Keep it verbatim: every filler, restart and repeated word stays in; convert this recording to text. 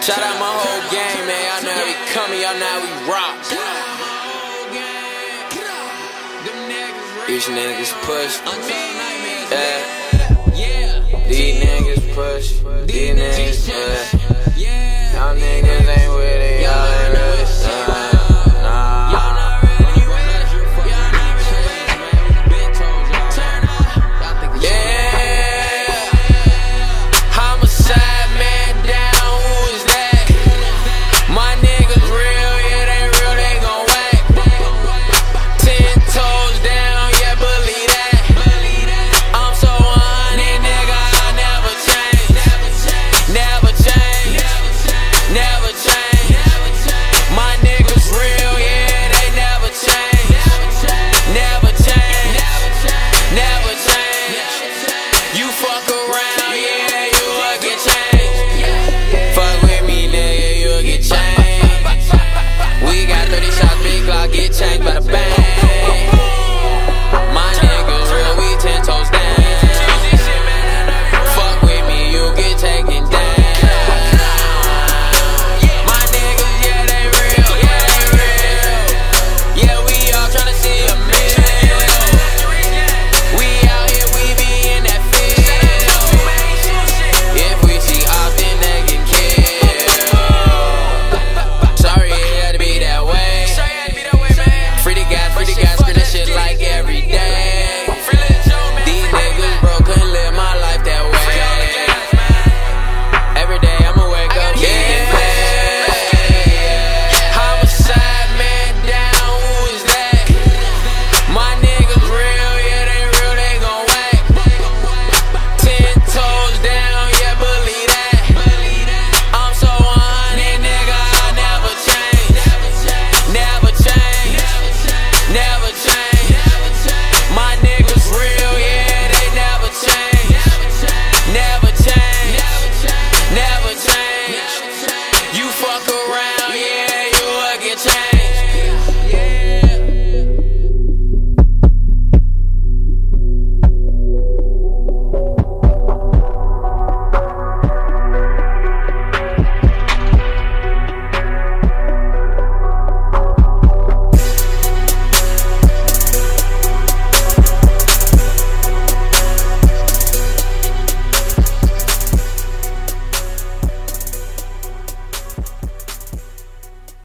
Shout out my whole gang, man. Y'all know how we coming, y'all know how we rock. These niggas push. Yeah. These niggas push. These niggas push. Y'all niggas ain't with it, y'all ain't really